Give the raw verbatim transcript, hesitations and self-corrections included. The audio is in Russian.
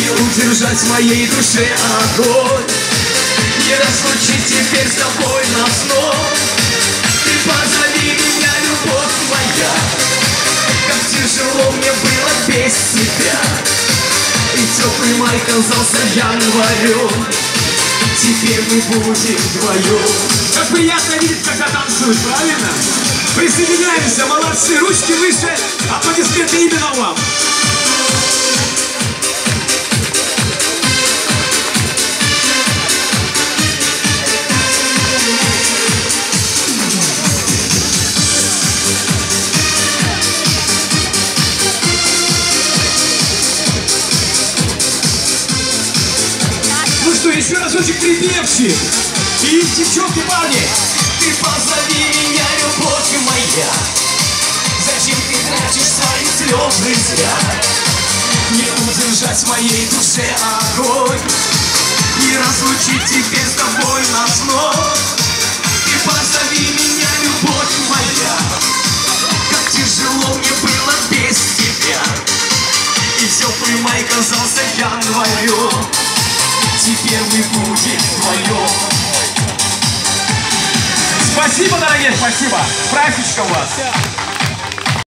Не удержать в моей душе огонь, не разлучить теперь с тобой навсной. Ты позови меня, любовь моя, как тяжело мне было без тебя. И теплый май казался январем, теперь мы будем вдвоем. Как приятно видеть, когда танцуют, правильно? Присоединяемся, молодцы, ручки выше, аплодисменты именно вам. Ну что, еще разочек припевчик. И девчонки, парни. Ты позови меня, любовь моя, зачем ты тратишь свои слезы зря? Не удержать в моей душе огонь, не разлучить теперь с тобой навсной. Ты позови меня, любовь моя, как тяжело мне было без тебя. И теплый май казался январем, теперь мы будем вдвоем. Спасибо, дорогие, спасибо. С праздничком вас.